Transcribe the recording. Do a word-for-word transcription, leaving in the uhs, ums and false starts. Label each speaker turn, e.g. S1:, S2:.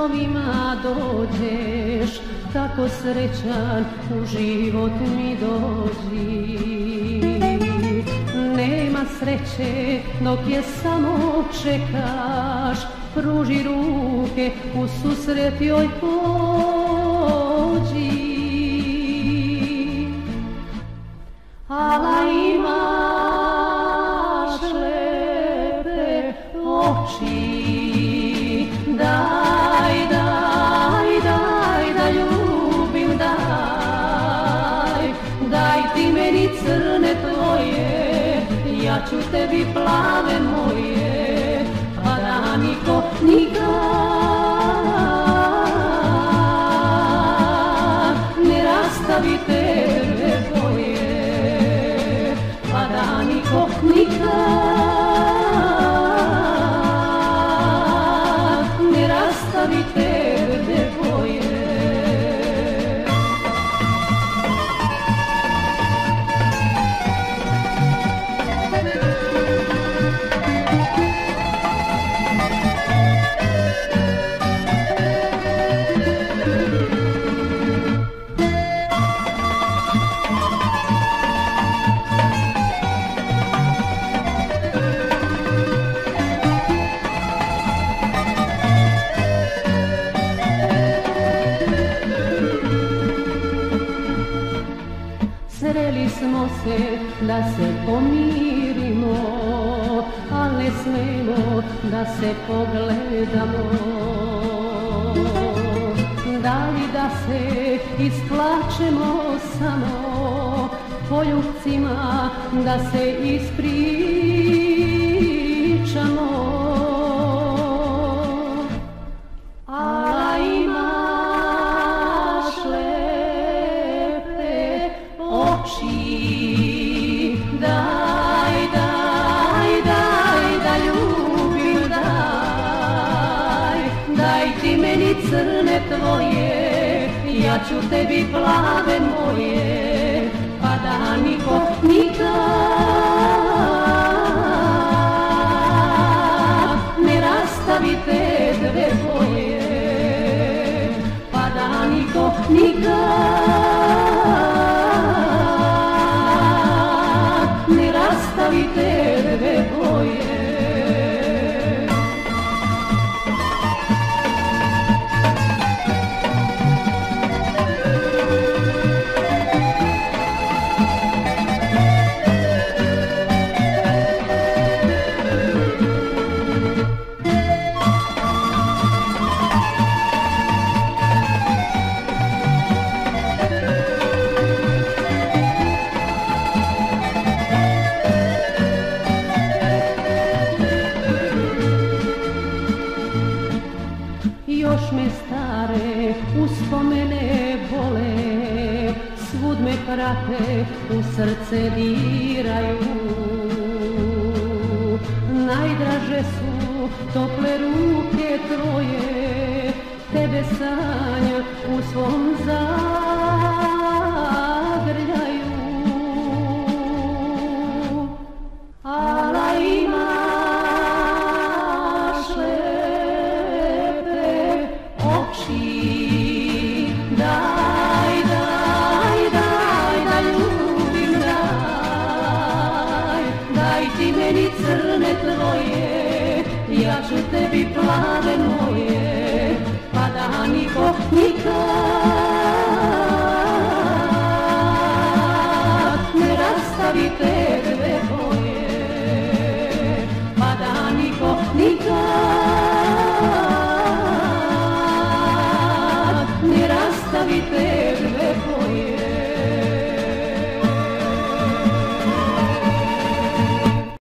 S1: snovima dođeš, tako srećan u život mi dođi. Nema sreće dok je samo čekaš, pruži ruke u susret joj pođi. Ala imaš lepe oči, daj, daj, daj, da ljubim, daj, daj ti meni crne tvoje, ja ću tebi plave moje, pa da niko nikad ne rastavi tebe tvoje, pa da niko nikad ne rastavi tebe tvoje. Sreli smo se da se pomirimo, al ne smemo da se pogledamo. Da li da se isplačemo samo, poljubcima da se ispričamo. A imaš lepe oči, daj, daj, daj, da ljubim, daj, daj ti meni crne tvoje, ja ću tebi plave moje, pa da niko nikad ne rastavi tebe tvoje, pa da niko nikad ne rastavi tebe tvoje. Još me stare uspomene bole, svud me prate, u srce diraju. Najdraže su tople ruke tvoje, tebe sanja u svom zagrljaju. Ala imaš lepe oči, daj, daj, daj, da ljubim, daj, daj ti meni crne tvoje, ja ću tebi plave moje, pa da niko nikad